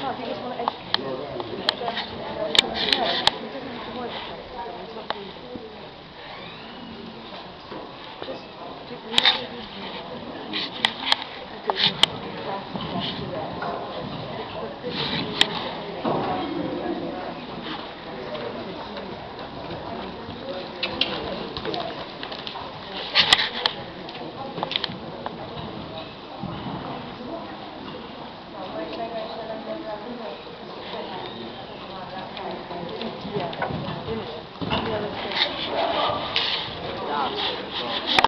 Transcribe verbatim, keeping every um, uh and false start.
No, if you just want to educate him. No, he doesn't have to worry about that. He's not breathing. Just give him yeah, in it.